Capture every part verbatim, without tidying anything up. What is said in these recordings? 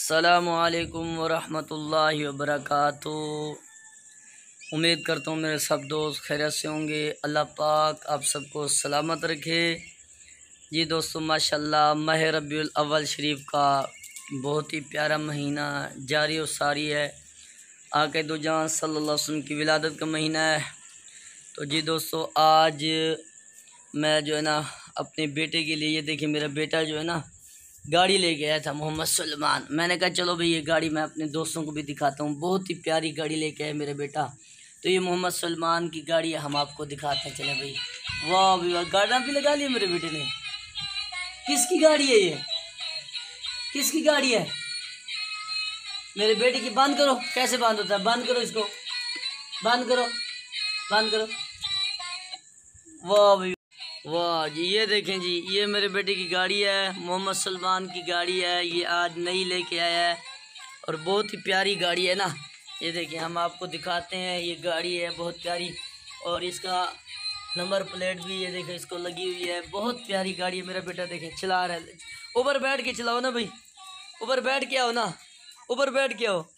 अस्सलामुअलैकुम वरहमतुल्लाहि वबरकातुहू। उम्मीद करता हूँ मेरे सब दोस्त खैरियत से होंगे। अल्लाह पाक आप सबको सलामत रखे। जी दोस्तों, माशाल्लाह माह रबीउल अव्वल शरीफ का बहुत ही प्यारा महीना जारी और सारी है। आके दो जहां सल्लल्लाहु अलैहि वसल्लम की विलादत का महीना है। तो जी दोस्तों, आज मैं जो है ना अपने बेटे के लिए, ये देखिए मेरा बेटा जो है ना गाड़ी लेके आया था, मोहम्मद सलमान। मैंने कहा चलो भाई ये गाड़ी मैं अपने दोस्तों को भी दिखाता हूँ। बहुत ही प्यारी गाड़ी लेके आया मेरा बेटा। तो ये मोहम्मद सलमान की गाड़ी है, हम आपको दिखाते हैं। चले भाई, वाह भाई वाह, गार्डन भी लगा लिया मेरे बेटे ने। किसकी गाड़ी है ये? किसकी गाड़ी है? मेरे बेटे की। बंद करो, कैसे बंद होता है? बंद करो इसको, बंद करो, बंद करो। वाह भाई वाह जी, ये देखें जी, ये मेरे बेटे की गाड़ी है, मोहम्मद सलमान की गाड़ी है। ये आज नई लेके आया है और बहुत ही प्यारी गाड़ी है ना। ये देखिए हम आपको दिखाते हैं, ये गाड़ी है बहुत प्यारी और इसका नंबर प्लेट भी ये देखें इसको लगी हुई है। बहुत प्यारी गाड़ी है। मेरा बेटा देखें चला रहा है। ऊपर बैठ के चलाओ ना भाई, ऊपर बैठ के आओ ना, ऊपर बैठ के आओ।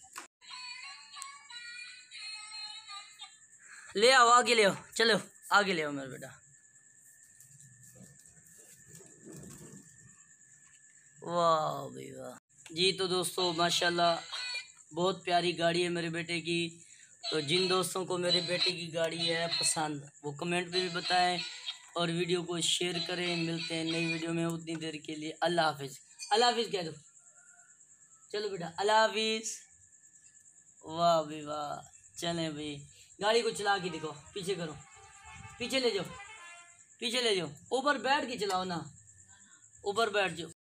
ले आओ, आगे ले आओ, चलो आगे ले आओ मेरा बेटा। वाह भाई वाह जी। तो दोस्तों माशाल्लाह बहुत प्यारी गाड़ी है मेरे बेटे की। तो जिन दोस्तों को मेरे बेटे की गाड़ी है पसंद, वो कमेंट में भी बताएं और वीडियो को शेयर करें। मिलते हैं नई वीडियो में, उतनी देर के लिए अल्लाह हाफिज़। अल्लाह हाफिज़ कह दो, चलो बेटा अल्लाह हाफिज़। वाह भाई वाह, चलें भाई, गाड़ी को चला के दिखाओ, पीछे करो, पीछे ले जाओ, पीछे ले जाओ। ऊपर बैठ के चलाओ ना, ऊपर बैठ जाओ।